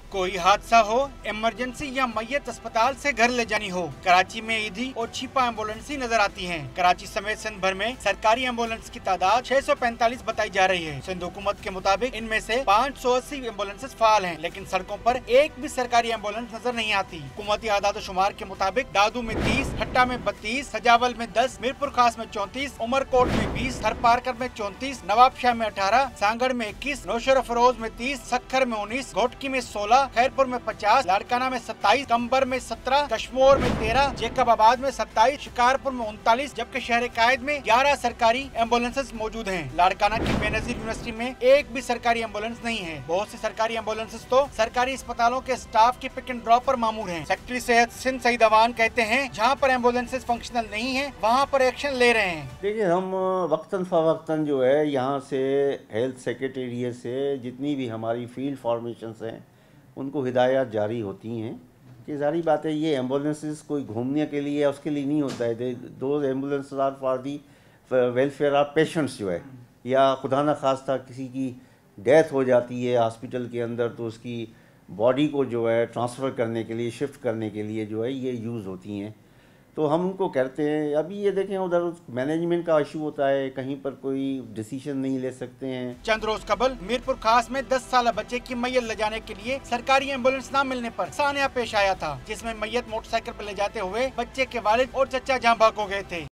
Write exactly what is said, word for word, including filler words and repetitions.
कोई हादसा हो, इमरजेंसी या मैयत अस्पताल से घर ले जानी हो, कराची में ईदी और छिपा एम्बुलेंस ही नजर आती हैं। कराची समेत सिंध भर में सरकारी एम्बुलेंस की तादाद छह सौ पैंतालीस बताई जा रही है। सिंध हुकूमत के मुताबिक इनमें से पाँच सौ अस्सी एम्बुलेंसेज फाल हैं, लेकिन सड़कों पर एक भी सरकारी एम्बुलेंस नजर नहीं आती। हुकूमती आदाद शुमार के मुताबिक दादू में तीस, हट्टा में बत्तीस, सजावल में दस, मीरपुर खास में चौंतीस, उमरकोट में बीस, थरपारकर में चौंतीस, नवाबशाह में अठारह, सांगड़ में इक्कीस, नौशर फरोज में तीस, सखर में उन्नीस, घोटकी में सोलह, खैरपुर में पचास, लाड़काना में सत्ताईस, कंबर में सत्रह, कश्मोर में तेरह, जेकबाबाद में सत्ताईस, शिकारपुर में उनतालीस, जबकि शहर कायद में ग्यारह सरकारी एम्बुलेंसेज मौजूद हैं। लाड़काना की बेनजीर यूनिवर्सिटी में एक भी सरकारी एम्बुलेंस नहीं है। बहुत सी सरकारी एम्बुलेंसेज तो सरकारी अस्पतालों के स्टाफ की पिक एंड ड्रॉप पर मामूर हैं। सेक्रेटरी सेहत सिंध सईद अवान कहते हैं, जहाँ पर एम्बुलेंसेज फंक्शनल नहीं है, वहाँ पर एक्शन ले रहे हैं। देखिए, हम वक्तन फवक्तन जो है यहाँ से हेल्थ सेक्रेटेरिएट से जितनी भी हमारी फील्ड फॉर्मेशंस हैं उनको हिदायत जारी होती हैं कि जारी बात है, ये एम्बुलेंसेस कोई घूमने के लिए या उसके लिए नहीं होता है। दो ambulance are for the welfare of patients जो है, या खुदा न खास्ता किसी की डेथ हो जाती है हॉस्पिटल के अंदर तो उसकी बॉडी को जो है ट्रांसफ़र करने के लिए, शिफ्ट करने के लिए जो है ये यूज़ होती हैं। तो हम उनको कहते हैं, अभी ये देखें उधर मैनेजमेंट का इशू होता है, कहीं पर कोई डिसीजन नहीं ले सकते हैं। चंद रोज कबल मीरपुर खास में दस साल बच्चे की मैयत ले जाने के लिए सरकारी एम्बुलेंस न मिलने पर सानिया पेश आया था, जिसमें मैयत मोटरसाइकिल पर ले जाते हुए बच्चे के वालिद और चचा जहां भाग हो गए थे।